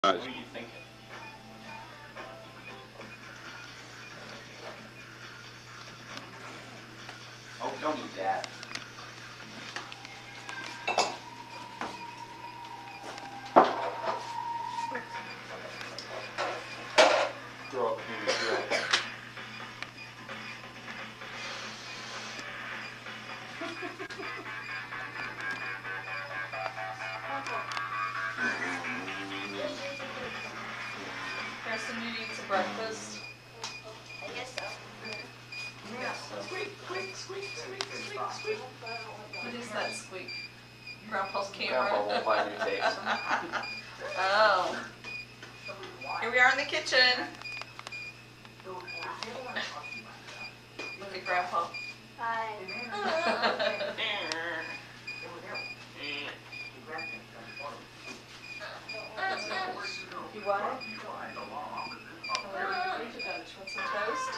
What are you thinking? Oh, don't eat that. Throw up in the grill. Preston, you need some breakfast? I guess so. Squeak, squeak, squeak, squeak, squeak, squeak. What is that squeak? Grandpa's camera? Grandpa won't buy new tapes. Oh. Here we are in the kitchen. Look at Grandpa. Hi. You want it? What you got? Want some toast?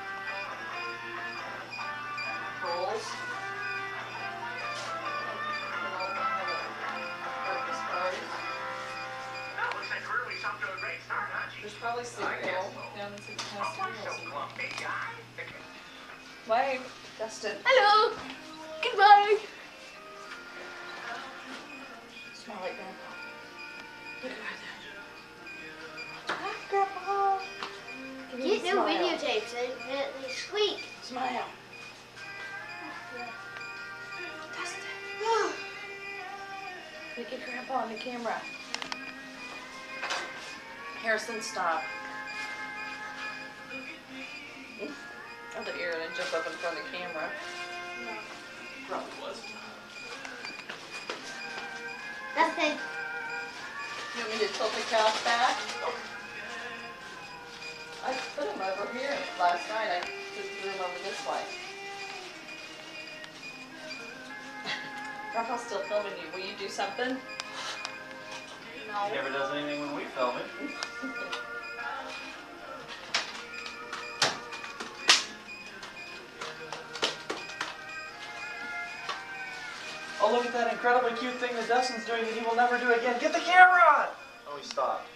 Rolls? And I'll have a breakfast party. Looks like we're really off to a great start, huh, G? There's probably cereal down in the house. Hey, guy. Wave, Dustin. Hello. Goodbye. Smell like Grandpa. Look at right there. Hi, Grandpa. Give me Get a new smile. videotapes. They squeak. Smile. Dustin. Look at Grandpa on the camera. Harrison, stop. I thought you were going to jump up in front of the camera. No. Probably was. Nothing. You want me to tilt the couch back? I put him over here last night. I just threw him over this way. Grandpa's still filming you. Will you do something? He never does anything when we film it. Oh, look at that incredibly cute thing that Dustin's doing that he will never do again. Get the camera on! Oh, he stopped.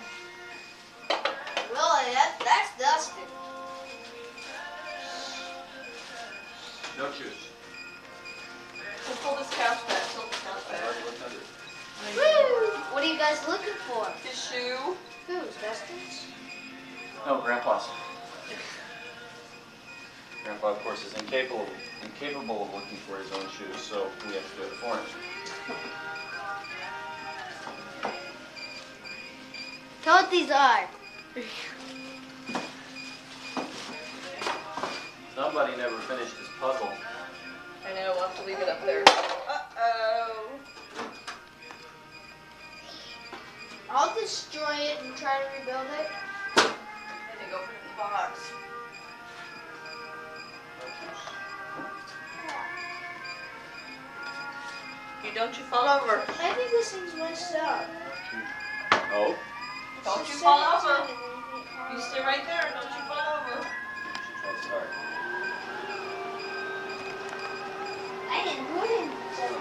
Really, that's Dustin. No juice. So pull this couch back. Tilt the couch I back. already looked under it. Woo! What are you guys looking for? His shoe. Who's Dustin's? No, Grandpa's. Grandpa, of course, is incapable of looking for his own shoes, so we have to do it for him. Tell what these are. Somebody never finished his puzzle. I know. We'll have to leave it up there. Uh-oh. I'll destroy it and try to rebuild it. I think open the box. Don't you fall over. I think this thing's messed up. Oh? Don't you fall over. You stay right there. Don't you fall over. Try to start. I didn't put it.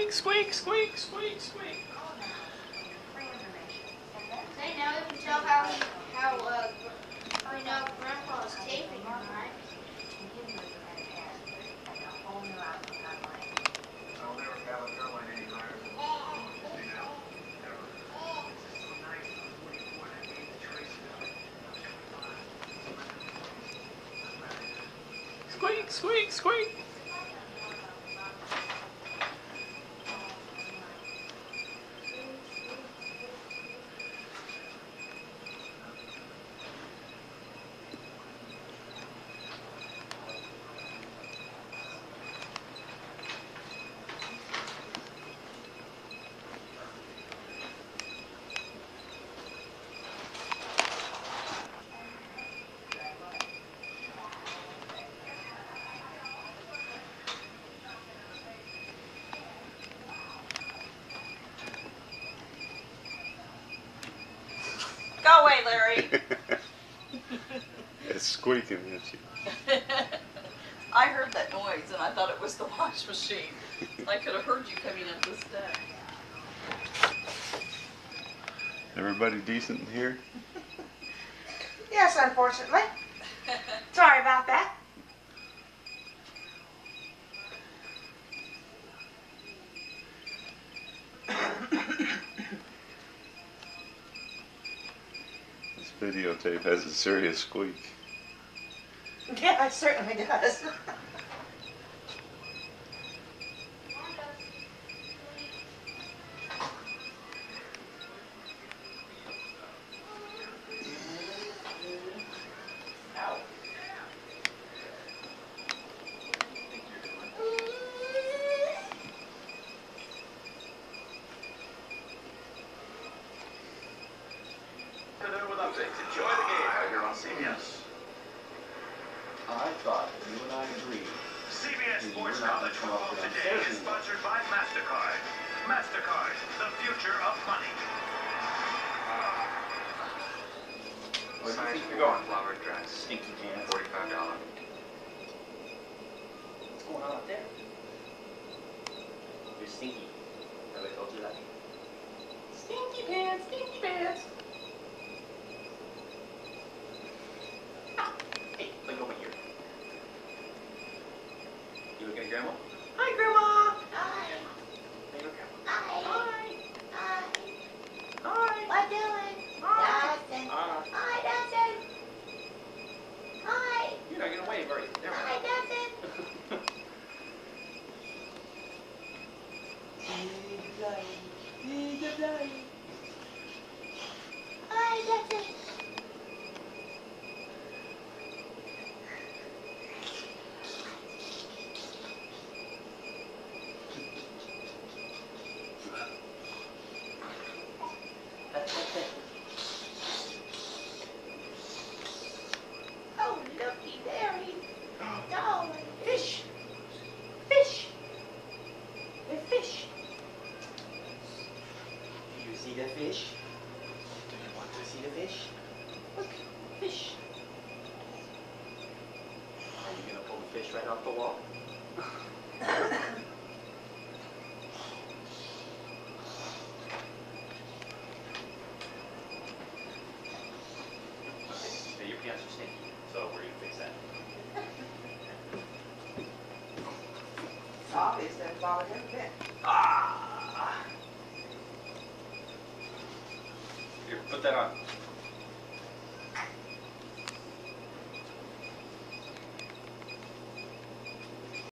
Squeak, squeak, squeak, squeak, squeak. Say, now we can tell how we know Grandpa is taping him, right? I'll never have a airline any higher than they now. Ever. This is so nice. I was waiting for it. I gave the choice to Squeak, squeak, squeak. Go away, Larry. It's squeaking at you. I heard that noise and I thought it was the wash machine. I could have heard you coming up this deck. Everybody decent in here? Yes, unfortunately. Sorry about that. This videotape has a serious squeak. Yeah, it certainly does. with updates. Enjoy the game right here on CBS. I thought you and I agreed. CBS Sports College Football Today is sponsored by MasterCard. MasterCard, the future of money. Where do you think you're going? Flowered dress. Stinky pants. $45. What's going on up there? You're stinky. Nobody told you that? Stinky pants, stinky pants. Hey, look over here. You looking at Grandma? Hi, Grandma. Hi. Hey, look, Grandma. Hi. Hi. Hi. Hi. What doing? Hi. Dustin. Ah, Hi, Dustin. Hi. you're not gonna wave, are you? Never Hi, mind. Dustin. Hi, Dustin. Oh, looky there, he's darling. Fish. Fish. The fish. Do you see the fish? Do you want to see the fish? Look, fish. Are you gonna pull the fish right off the wall? Okay, now your pants are stinky, so we're gonna fix that. It's obvious that bother him a bit. Ah! Here, put that on.